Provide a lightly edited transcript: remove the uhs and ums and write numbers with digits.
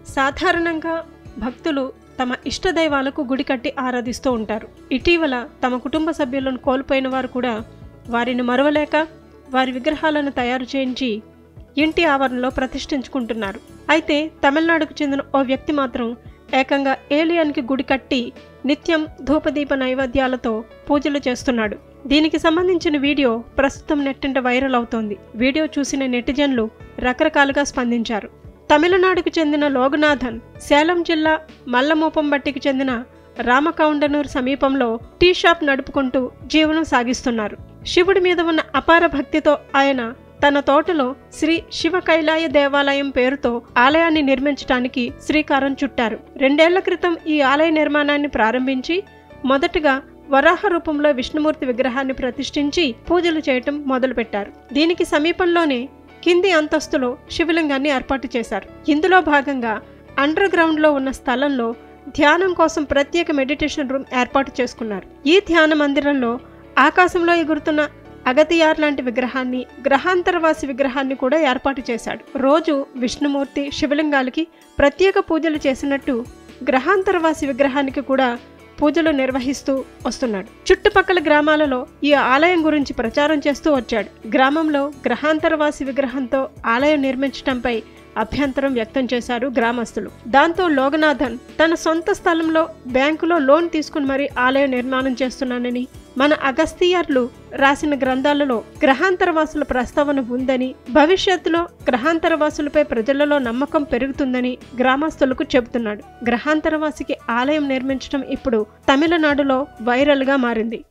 సాధారణంగా భక్తులు తమ ఇష్టదైవాలకు గుడి కట్టి ఆరాధిస్తూ ఉంటారు. ఇటీవల తమ కుటుంబ సభ్యులను కోల్పోయిన వారు కూడా వారిని మరువలేక వారి విగ్రహాలను తయారు చేయించి ఇంటి ఆవరణలో ప్రతిష్ఠించుకుంటున్నారు. అయితే తమిళనాడుకు చెందిన ఓ వ్యక్తి మాత్రం ఏకంగా ఏలియన్కి గుడి కట్టి నిత్యం ధూపదీప నైవేద్యాలతో పూజలు చేస్తున్నాడు. దీనికి సంబంధించిన వీడియో ప్రస్తుతం నెట్టింట వైరల్ అవుతోంది. వీడియో చూసిన నెటిజన్లు రకరకాలుగా స్పందించారు. తమిళనాడుకు చెందిన లోగనాథన్ సేలం జిల్లా మల్లమూపంబట్టికి చెందిన రామకౌండనూర్ సమీపంలో టీ షాప్ నడుపుకుంటూ జీవనం సాగిస్తున్నారు. శివుడి మీద ఉన్న అపార భక్తితో ఆయన తన తోటలో శ్రీ శివ కైలాయ దేవాలయం పేరుతో ఆలయాన్ని నిర్మించడానికి శ్రీకారం చుట్టారు. 2 ఏళ్ల క్రితం ఈ ఆలయ నిర్మాణాన్ని ప్రారంభించి మొదటగా వరాహ రూపంలో విష్ణుమూర్తి విగ్రహాన్ని ప్రతిష్ఠించి పూజలు చేయటం మొదలుపెట్టారు. దీనికి సమీపంలోనే కింది అంతస్తులో శివలింగాన్ని ఏర్పాటు చేశారు. ఇందులో భాగంగా అండర్ గ్రౌండ్లో ఉన్న స్థలంలో ధ్యానం కోసం ప్రత్యేక మెడిటేషన్ రూమ్ ఏర్పాటు చేసుకున్నారు. ఈ ధ్యాన మందిరంలో ఆకాశంలో ఎగురుతున్న అగతియార్ లాంటి విగ్రహాన్ని, గ్రహాంతరవాసి విగ్రహాన్ని కూడా ఏర్పాటు చేశాడు. రోజు విష్ణుమూర్తి, శివలింగాలకి ప్రత్యేక పూజలు చేసినట్టు గ్రహాంతరవాసి విగ్రహానికి కూడా పూజలు నిర్వహిస్తూ వస్తున్నాడు. చుట్టుపక్కల గ్రామాలలో ఈ ఆలయం గురించి ప్రచారం చేస్తూ వచ్చాడు. గ్రామంలో గ్రహాంతరవాసి విగ్రహంతో ఆలయం నిర్మించడంపై అభ్యంతరం వ్యక్తం చేశారు గ్రామస్తులు. దాంతో లోగనాథన్ తన సొంత స్థలంలో బ్యాంకులో లోన్ తీసుకుని మరీ ఆలయ నిర్మాణం చేస్తున్నానని, మన అగస్తియర్లు రాసిన గ్రంథాలలో గ్రహాంతరవాసుల ప్రస్తావన ఉందని, భవిష్యత్తులో గ్రహాంతరవాసులపై ప్రజలలో నమ్మకం పెరుగుతుందని గ్రామస్తులకు చెబుతున్నాడు. గ్రహాంతరవాసికి ఆలయం నిర్మించడం ఇప్పుడు తమిళనాడులో వైరల్గా మారింది.